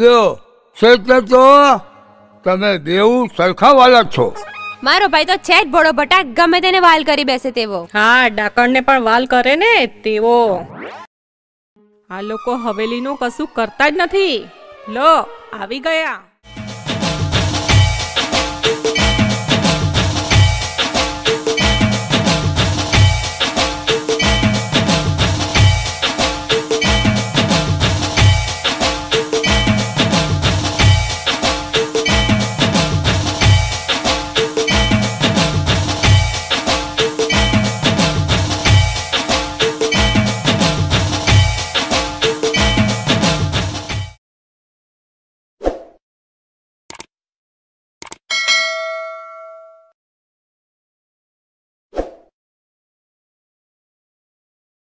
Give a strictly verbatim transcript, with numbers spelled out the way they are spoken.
લ્યો એટલે તો તમે બેઉ સરખા વાલા છો। મારો ભાઈ તો છે જ ભોળો ભટાક, ગમે તેને વાલ કરી બેસે તેવો। હા, ડાકણને પણ વાલ કરે ને તેવો। આ લોકો હવેલીનું કશું કરતા જ નથી। લો આવી ગયા।